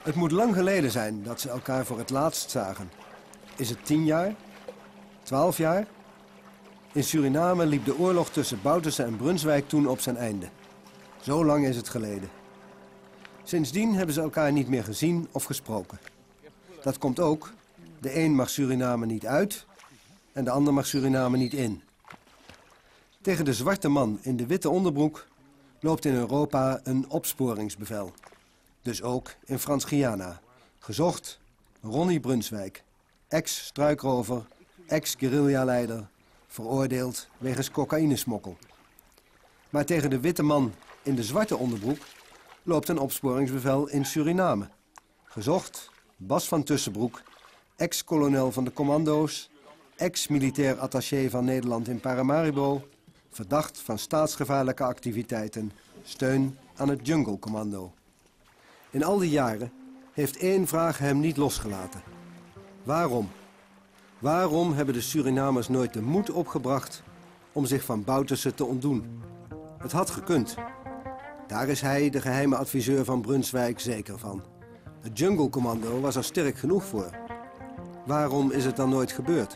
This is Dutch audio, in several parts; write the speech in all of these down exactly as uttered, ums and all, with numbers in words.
Het moet lang geleden zijn dat ze elkaar voor het laatst zagen. Is het tien jaar? Twaalf jaar? In Suriname liep de oorlog tussen Bouterse en Brunswijk toen op zijn einde. Zo lang is het geleden. Sindsdien hebben ze elkaar niet meer gezien of gesproken. Dat komt ook, de een mag Suriname niet uit en de ander mag Suriname niet in. Tegen de zwarte man in de witte onderbroek loopt in Europa een opsporingsbevel. Dus ook in Frans-Guyana. Gezocht Ronnie Brunswijk, ex-struikrover, ex-guerrilla-leider, veroordeeld wegens cocaïnesmokkel. Maar tegen de witte man in de zwarte onderbroek loopt een opsporingsbevel in Suriname. Gezocht Bas van Tussenbroek, ex-kolonel van de commando's, ex-militair attaché van Nederland in Paramaribo, verdacht van staatsgevaarlijke activiteiten, steun aan het Jungle Commando. In al die jaren heeft één vraag hem niet losgelaten. Waarom? Waarom hebben de Surinamers nooit de moed opgebracht om zich van Bouterse te ontdoen? Het had gekund. Daar is hij, de geheime adviseur van Brunswijk, zeker van. Het Jungle Commando was er sterk genoeg voor. Waarom is het dan nooit gebeurd?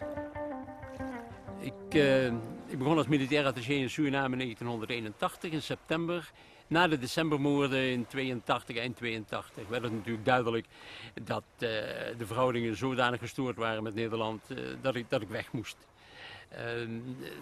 Ik, uh, ik begon als militair attaché in Suriname in negentienhonderdeenentachtig, in september. Na de decembermoorden in tweeëntachtig, eind tweeëntachtig, werd het natuurlijk duidelijk dat uh, de verhoudingen zodanig gestoord waren met Nederland uh, dat, ik, dat ik weg moest. Uh, uh,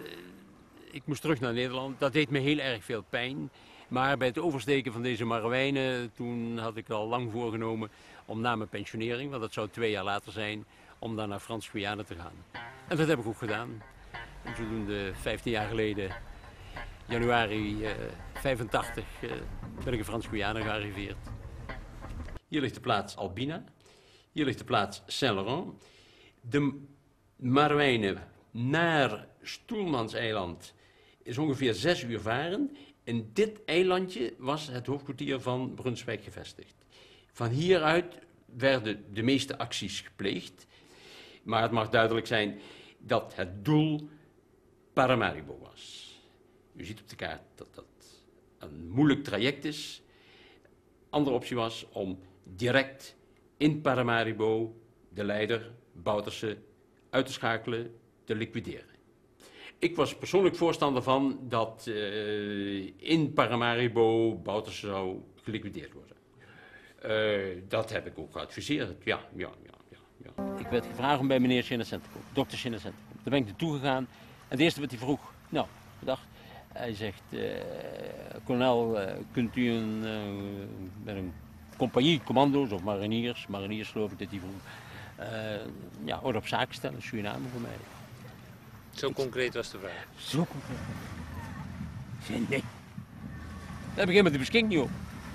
ik moest terug naar Nederland. Dat deed me heel erg veel pijn. Maar bij het oversteken van deze Marowijnen, toen had ik al lang voorgenomen om na mijn pensionering, want dat zou twee jaar later zijn, om dan naar Frans-Guyana te gaan. En dat heb ik ook gedaan. En zodoende vijftien jaar geleden, januari uh, vijfentachtig, uh, ben ik in Frans-Guyana gearriveerd. Hier ligt de plaats Albina. Hier ligt de plaats Saint-Laurent. De Marowijnen naar Stoelmanseiland is ongeveer zes uur varen. In dit eilandje was het hoofdkwartier van Brunswijk gevestigd. Van hieruit werden de meeste acties gepleegd. Maar het mag duidelijk zijn dat het doel Paramaribo was. U ziet op de kaart dat dat een moeilijk traject is. Andere optie was om direct in Paramaribo de leider Bouterse uit te schakelen, te liquideren. Ik was persoonlijk voorstander van dat uh, in Paramaribo Bouterse zou geliquideerd worden. Uh, dat heb ik ook geadviseerd. Ja, ja, ja, ja, ja. Ik werd gevraagd om bij meneer Sinnocent te komen, dokter Sinnocent te komen. Daar ben ik naartoe gegaan. En het eerste wat hij vroeg, nou, bedacht, hij zegt, uh, kolonel, uh, kunt u een, uh, met een compagnie commando's of mariniers, mariniers geloof ik dat hij vroeg, uh, ja, orde op zaken stellen, Suriname voor mij. Zo concreet was de vraag. Zo concreet. Ik zei nee. Daar heb ik helemaal de beschikking niet op.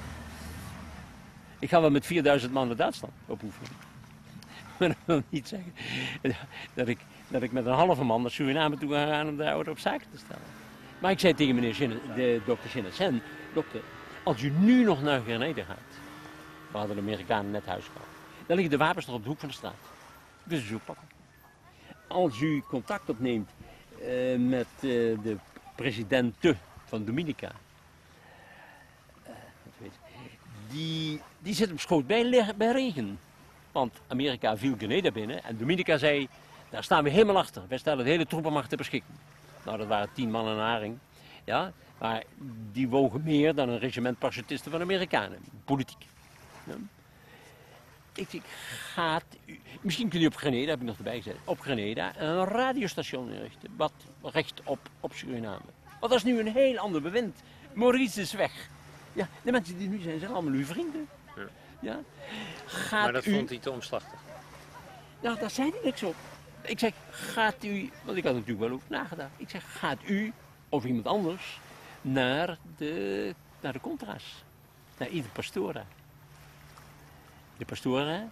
Ik ga wel met vierduizend man naar Duitsland opoefenen. Maar dat wil niet zeggen dat ik, dat ik met een halve man naar Suriname toe ga gaan om daar orde op zaken te stellen. Maar ik zei tegen meneer Sinne, de dokter Sinnocent, dokter, als u nu nog naar Grenada gaat, we hadden de Amerikanen net huis gehad, dan liggen de wapens nog op de hoek van de straat. Dus u zo pakken. Als u contact opneemt uh, met uh, de presidente van Dominica, uh, die, die zit op schoot bij, bij regen. Want Amerika viel Grenada binnen en Dominica zei, daar staan we helemaal achter. Wij stellen de hele troepenmacht ter beschikking. Nou, dat waren tien man en een haring. Ja, maar die wogen meer dan een regiment parachutisten van Amerikanen. Politiek. Ja. Ik zeg, gaat u, misschien kunt u op Grenada, heb ik nog erbij gezet, op Grenada een radiostation inrichten, wat recht op, op Suriname. Want dat is nu een heel ander bewind. Maurice is weg. Ja, de mensen die nu zijn, zijn allemaal uw vrienden. Ja. Ja? Gaat maar dat u... vond hij te omslachtig. Nou, daar zei hij niks op. Ik zeg, gaat u, want ik had er natuurlijk wel over nagedacht. Ik zeg, gaat u of iemand anders naar de, naar de Contra's, naar ieder Pastora. De Pastora.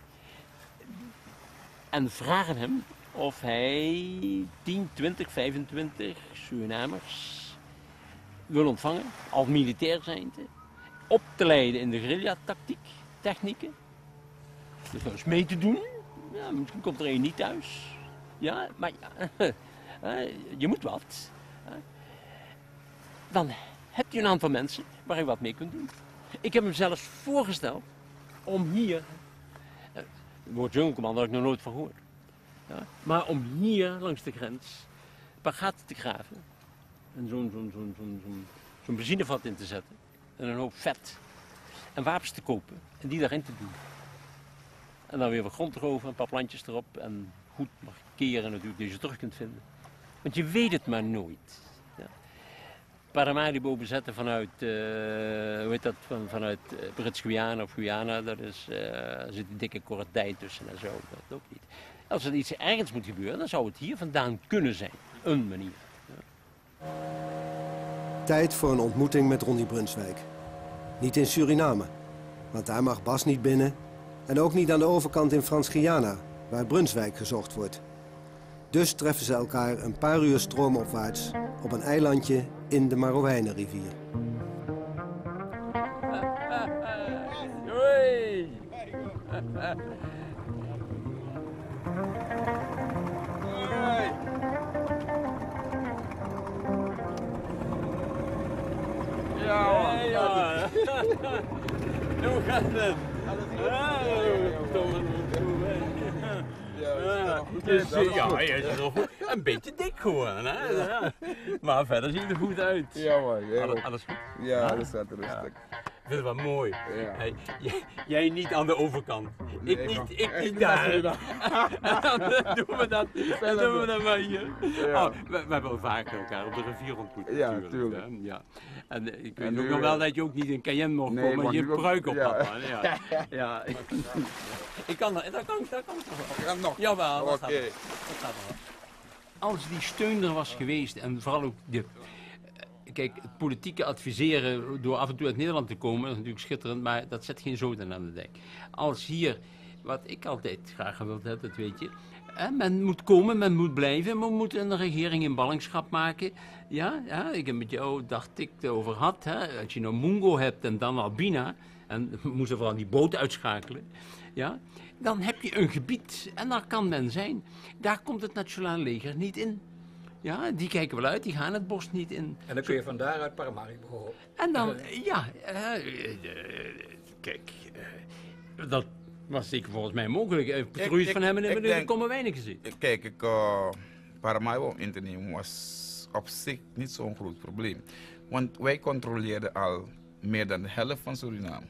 En vragen hem of hij tien, twintig, vijfentwintig Surinamers wil ontvangen, als militair zijnde, op te leiden in de guerrilla-tactiek, technieken. Dus dat is mee te doen. Ja, misschien komt er een niet thuis. Ja, maar ja, je moet wat. Dan hebt u een aantal mensen waar je wat mee kunt doen. Ik heb hem zelfs voorgesteld om hier Het woord junglecommando had ik nog nooit van gehoord. Ja? Maar om hier langs de grens een paar gaten te graven en zo'n zo'n zo'n zo'n zo'n zo'n benzinevat in te zetten en een hoop vet en wapens te kopen en die daarin te doen. En dan weer wat grond erover, een paar plantjes erop en goed markeren natuurlijk die je terug kunt vinden. Want je weet het maar nooit. Ja. Paramaribo bezetten vanuit, uh, hoe heet dat, van, vanuit uh, Brits-Guyana of Guyana, daar is, uh, zit een dikke kortdij tussen en zo, dat ook niet. Als er iets ergens moet gebeuren, dan zou het hier vandaan kunnen zijn. Een manier. Ja. Tijd voor een ontmoeting met Ronnie Brunswijk. Niet in Suriname, want daar mag Bas niet binnen. En ook niet aan de overkant in Frans-Guyana, waar Brunswijk gezocht wordt. Dus treffen ze elkaar een paar uur stroomopwaarts op een eilandje in de Marowijnenrivier. Hoi! Ja, ja. Hoe gaat het? Ja, je is nog goed. Een beetje dik geworden, hè? Ja. Maar verder zie je er goed uit. Ja man, alles, alles goed? Ja, alles gaat rustig. Ik vind het wel mooi. Ja. Hey, jij, jij niet aan de overkant. Nee, ik niet, man. ik niet Ik daar. niet En dan doen we dat, dan doen we dat maar hier. Ja. Oh, we, we hebben wel vaker elkaar op de rivier ontmoet. Ja, natuurlijk. tuurlijk. Hè? Ja. En uh, ik weet En ook nu, nog uh, wel dat je ook niet in Cayenne mocht nee, komen, maar je nu ook- pruik op ja. had. Man. Ja. Ja, ik, ik kan dat, dat kan, dat kan toch wel. Ja, nog. Jawel, dat Oké. gaat wel. Dat gaat wel. Als die steun er was geweest en vooral ook de... Kijk, het politieke adviseren door af en toe uit Nederland te komen, dat is natuurlijk schitterend, maar dat zet geen zoden aan de dijk. Als hier, wat ik altijd graag gewild heb, dat weet je, hè, men moet komen, men moet blijven, men moet een regering in ballingschap maken. Ja, ja, ik heb met jou, dacht ik, het over had, hè, als je nou Mungo hebt en dan Albina, en we moesten vooral die boot uitschakelen, ja, dan heb je een gebied en daar kan men zijn. Daar komt het Nationaal Leger niet in. Ja, die kijken wel uit, die gaan het bos niet in. En dan kun je van daaruit Paramaribo. En dan, ja, uh, uh, uh, kijk, uh, dat was zeker volgens mij mogelijk. Uh, Patrouilles ik- van hem en ik hebben denk- er komen weinig gezien. Kijk, ik, uh, Paramaribo in te nemen was op zich niet zo'n groot probleem. Want wij controleerden al meer dan de helft van Suriname.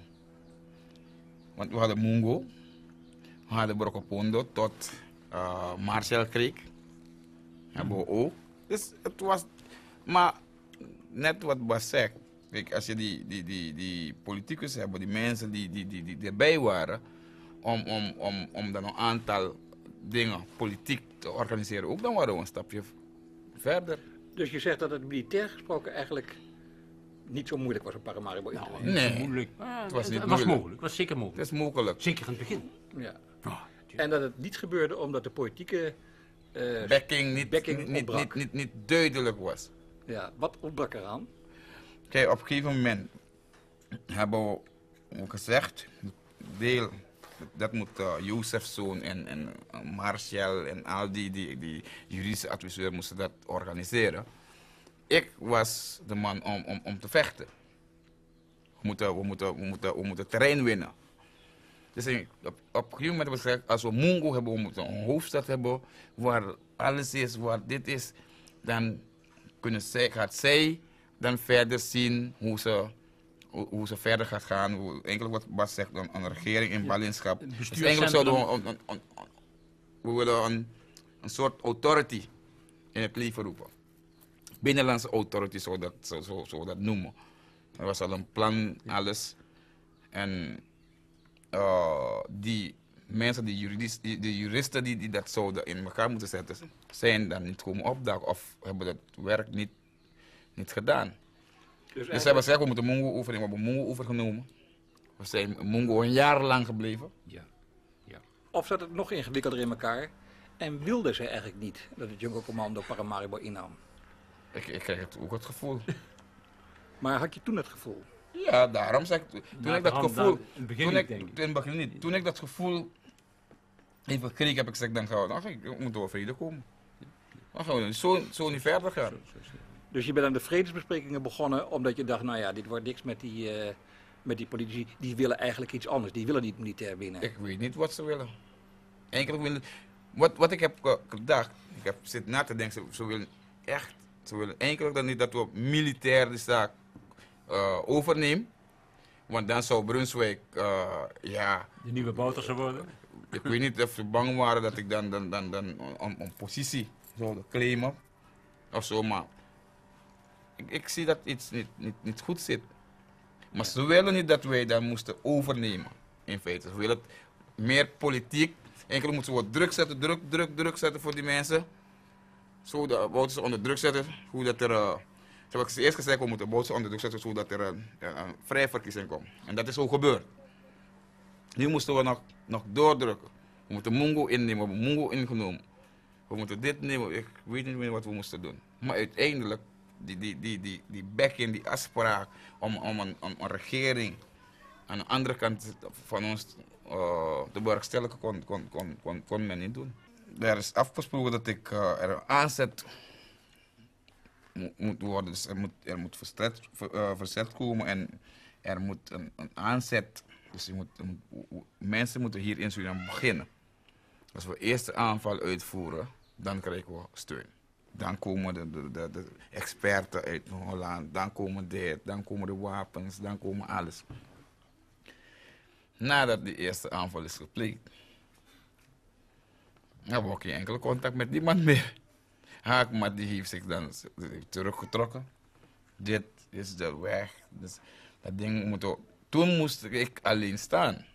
Want we hadden Mungo, we hadden Brokopondo tot uh, Marshall Creek. Hebben we ook. Dus het was, maar net wat Bas zegt, kijk, als je die, die, die, die politicus hebt, die mensen die, die, die, die erbij waren, om, om, om, om dan een aantal dingen politiek te organiseren, ook dan waren we een stapje verder. Dus je zegt dat het militair gesproken eigenlijk niet zo moeilijk was om Paramaribo in te nemen. Niet zo Nee, moeilijk. Ah, het was niet was moeilijk. mogelijk, het was zeker mogelijk. Het is mogelijk. Zeker in het begin. Ja. Ah, En dat het niet gebeurde omdat de politieke... eh, Backing niet, Backing niet, niet, ontbrak. niet, niet, niet duidelijk was. ja, wat ontbrak eraan? Kijk, op een gegeven moment hebben we ook gezegd, deel, dat moet uh, Jozefzoon en, en uh, Marshall en al die, die, die juridische adviseur moesten dat organiseren. Ik was de man om, om, om te vechten. We moeten, we, moeten, we, moeten, we moeten terrein winnen. Dus ik- op, op een gegeven moment hebben we gezegd, als we Mungo hebben, we moeten een hoofdstad hebben waar alles is, waar dit is, dan kunnen zij, gaat zij dan verder zien hoe ze, hoe, hoe ze verder gaat gaan. Hoe, eigenlijk wat Bas zegt, een, een regering in ballingschap. een Dus eigenlijk zouden we, een, een, een, een- we willen een, een soort authority in het leven roepen. Binnenlandse authority, zo dat, zo, zo, zo dat noemen. Er was al een plan, alles. En uh, die mensen, die, juridis, die, die juristen die, die dat zouden in elkaar moeten zetten, zijn dan niet komen opdagen of hebben dat werk niet, niet gedaan. Dus ze hebben gezegd, we moeten Mungo overnemen. We hebben Mungo overgenomen. We zijn Mungo een jaar lang gebleven. Ja. Of zat het nog ingewikkelder in elkaar? En wilde ze eigenlijk niet dat het Jungle Commando Paramaribo innam? Ik, ik kreeg het ook het gevoel. Maar had je toen het gevoel? Ja, daarom zeg ik, toen Nou, ik dat daarom- gevoel, dan- in het begin toen niet, ik, denk ik. in het begin niet, toen ik dat gevoel even kreeg, heb ik gezegd, dan gaan we, dan ga ik, we moeten over vrede komen. Dan gaan we zo, zo niet verder gaan. Dus je bent aan de vredesbesprekingen begonnen omdat je dacht, nou ja, dit wordt niks met die, eh, met die politici. Die willen eigenlijk iets anders. Die willen niet militair winnen. Ik weet niet wat ze willen. Eigenlijk willen, wat, wat ik heb uh, gedacht, ik heb zitten na te denken, ze, ze willen echt, ze willen eigenlijk dan niet dat we militair de zaak uh, overnemen. Want dan zou Brunswijk, uh, ja... De nieuwe Bouterse worden? Ik weet niet of ze bang waren dat ik dan, dan, dan, dan een, een positie zou claimen. Of zo, maar ik, ik zie dat iets niet, niet, niet goed zit. Maar ze willen niet dat wij dat moesten overnemen, in feite. Ze willen meer politiek. Eigenlijk moeten ze wat druk zetten, druk, druk, druk zetten voor die mensen. Zo de ze onder druk zetten, hoe dat er... Uh, zoals ik eerst gezegd, we moeten de onder druk zetten, zodat er een, een, een vrije verkiezing komt. En dat is zo gebeurd. Nu moesten we nog, nog doordrukken. We moeten Mungo innemen, we hebben Mungo ingenomen. We moeten dit nemen, ik weet niet meer wat we moesten doen. Maar uiteindelijk, die, die, die, die, die backing, die afspraak om, om, een, om een regering aan de andere kant van ons uh, te bewerkstelligen, kon, kon, kon, kon, kon men niet doen. Er is afgesproken dat ik uh, er een aanzet moet worden, dus er moet, er moet verzet, uh, verzet komen en er moet een, een aanzet, dus je moet, er moet, mensen moeten hier in Suriname beginnen. Als we eerst de aanval uitvoeren, dan krijgen we steun. Dan komen de, de, de, de experten uit Holland, dan komen dit, dan komen de wapens, dan komen alles. Nadat de eerste aanval is gepleegd, hebben we geen enkele contact met niemand meer. Haakmat die heeft zich dan teruggetrokken. Dit is de weg. Dus dat ding moet ook. Toen moest ik alleen staan.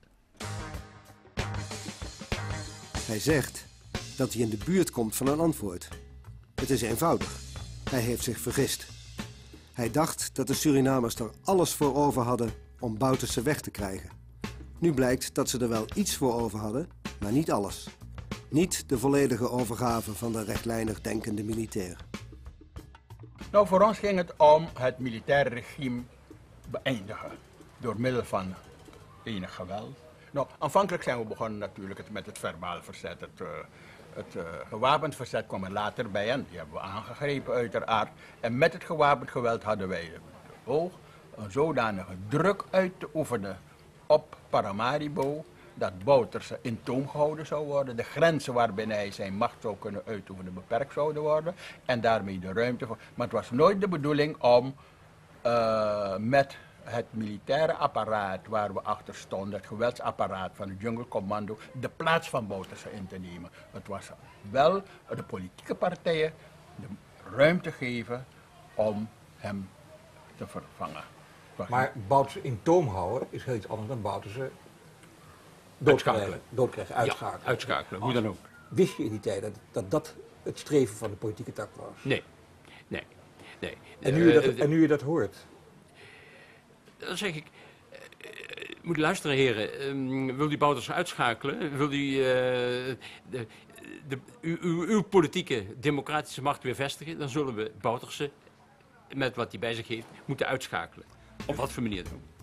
Hij zegt dat hij in de buurt komt van een antwoord. Het is eenvoudig. Hij heeft zich vergist. Hij dacht dat de Surinamers er alles voor over hadden om Bouterse weg te krijgen. Nu blijkt dat ze er wel iets voor over hadden, maar niet alles. Niet de volledige overgave van de rechtlijnig denkende militair. Nou, voor ons ging het om het militaire regime beëindigen. Door middel van enig geweld. Nou, aanvankelijk zijn we begonnen natuurlijk met het verbaal verzet. Het, uh, het uh, gewapend verzet kwam er later bij en die hebben we aangegrepen uiteraard. En met het gewapend geweld hadden wij de oog een zodanige druk uit te oefenen op Paramaribo, dat Bouterse in toom gehouden zou worden, de grenzen waarbinnen hij zijn macht zou kunnen uitoefenen beperkt zouden worden en daarmee de ruimte voor. Maar het was nooit de bedoeling om uh, met het militaire apparaat waar we achter stonden, het geweldsapparaat van het Jungle Commando, de plaats van Bouterse in te nemen. Het was wel de politieke partijen de ruimte geven om hem te vervangen. Maar Bouterse in toom houden is heel iets anders dan Bouterse doodkrijgen, doodkrijgen, uitschakelen. Ja, uitschakelen, hoe dan ook. Wist je in die tijd dat, dat dat het streven van de politieke tak was? Nee, nee, nee. En nu je dat, en nu je dat hoort? Dan zeg ik, uh, moet luisteren heren, um, wil die Bouterse uitschakelen? Wil die uh, de, de, uw, uw, uw politieke democratische macht weer vestigen? Dan zullen we Bouterse, met wat hij bij zich heeft, moeten uitschakelen. Op wat voor manier doen?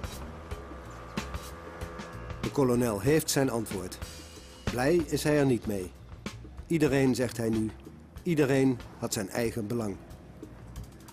De kolonel heeft zijn antwoord. Blij is hij er niet mee. Iedereen, zegt hij nu, iedereen had zijn eigen belang.